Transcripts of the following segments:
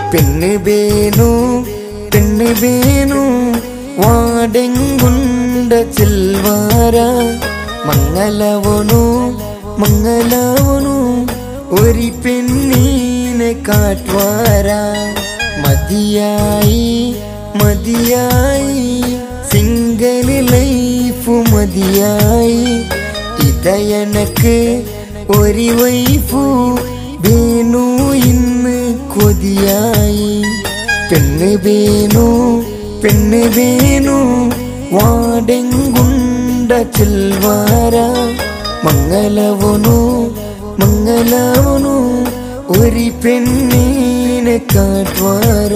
പെണ്ണ് വേണു വാടെങ്കുണ്ട ചിൽവാര മംഗലവനു ഒരു പെണ്ണീനെ കാട്ടുവാര മതിയായി സിംഗിൾ ലൈഫ് മതിയായി ഇതയനക്ക് ഒരു വൈഫു വേണു ഇന്ന് കൊതിയായി പെണ്ണ് വേണു വാടെങ്കുണ്ട ചിൽവാര മംഗലവനു ഒരു പെണ്ണീനെ കാട്ടുവാര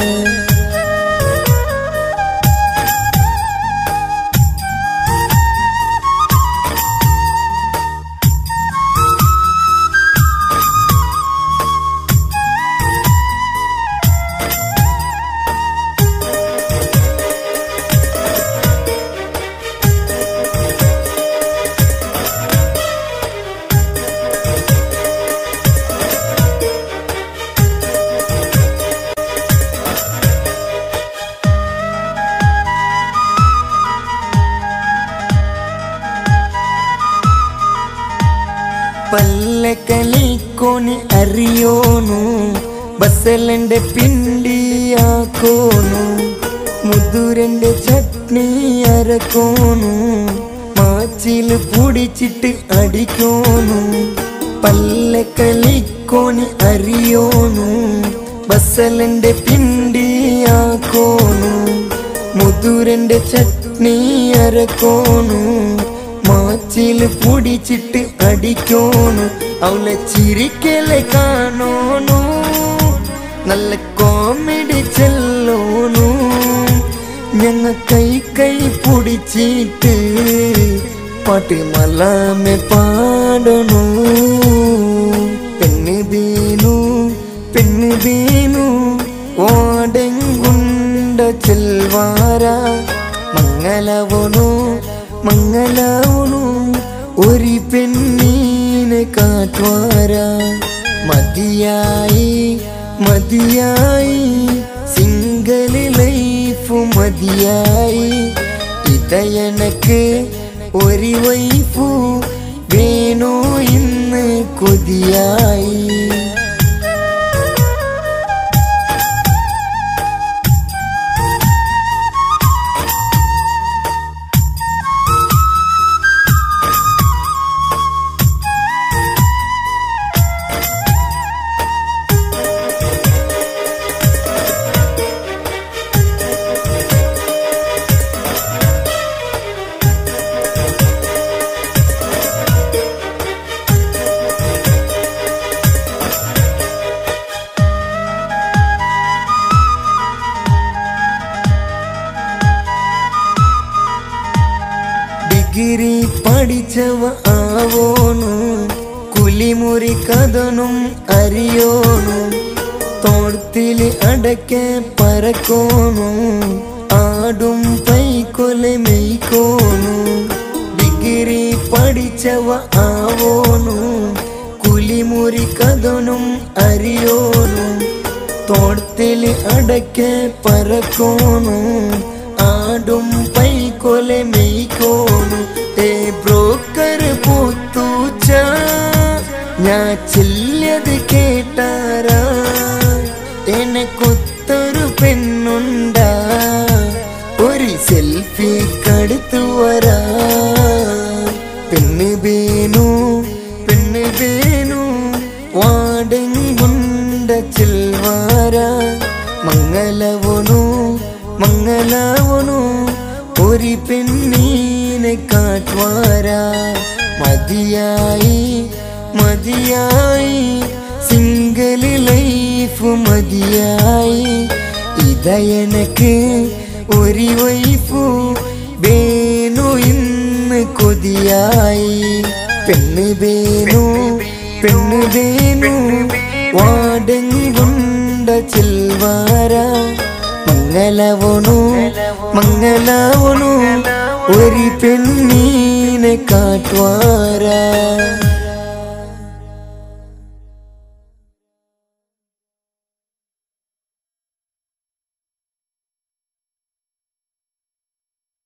പല്ലക്കലിക്കോനി അറിയോണു ബസലന്റെ പിണ്ടിയാക്കോണു മുതുരന്റെ ചട്നി അരക്കോണു മാച്ചില് പൊടിച്ചിട്ട് അടിക്കോണു പല്ലക്കലിക്കോനി അറിയോണു ബസലന്റെ പിണ്ടിയാക്കോണു മുതുരന്റെ ചട്നി അരക്കോണു മാച്ചില് പൊടിച്ചിട്ട് അടിക്കോണു അവളെ ചിരിക്കലെ കാണോണു നല്ല കോമഡി ചെല്ലോണു ഞങ്ങ കൈ പൊടിച്ചിട്ട് പാട്ട് മലാമെ പാടണു പെണ്ണ് വേണു വാടെങ്കുണ്ട ചെൽവാര മംഗലവനു ഒരു പെണ്ണീനെ കാട്ടുവാര മതിയായി സിംഗിൾ ലൈഫ് മതിയായി ഇതയനക്ക് ഒരു വൈഫു വേണു ഇന്ന് കൊതിയായി ഡിഗ്രി പഠിച്ചവ ആവോണു കുലിമുറി കഥനും അറിയോണു തോട്ടത്തില് അടക്കെ പറക്കോണു ആടും പൈക്കൊലെ മെയ്ക്കോണു ഡിഗ്രി പഠിച്ചവ ആവോണു കുലിമുറി കഥനും അറിയോണു തോട്ടത്തില് അടക്കെ പറക്കോണു ആടും പൈക്കൊലെ മെയ്ക്കോണു ബ്രോക്കർ പൂത്തൂച്ച ഞാൻ ചില്ലത് കേട്ടാരാ എനക്കൊത്തൊരു പെണ്ണുണ്ടാ ഒരു സെൽഫി കടുത്തു വരാ പെണ്ണ് വേണു വാടെങ്കുണ്ട ചിൽവാര മംഗലവനു ഒരു പെണ്ണീനെ കാട്ടുവാര മതിയായി സിംഗിൾ ലൈഫ് മതിയായി ഇതയനക്ക് ഒരു വൈഫു വേണു ഇന്ന് കൊതിയായി പെണ്ണ് വേണു വാടെങ്കുണ്ട ചിൽവാര മംഗലവനു ഒരു പെണ്ണീനെ കാട്ടുവാര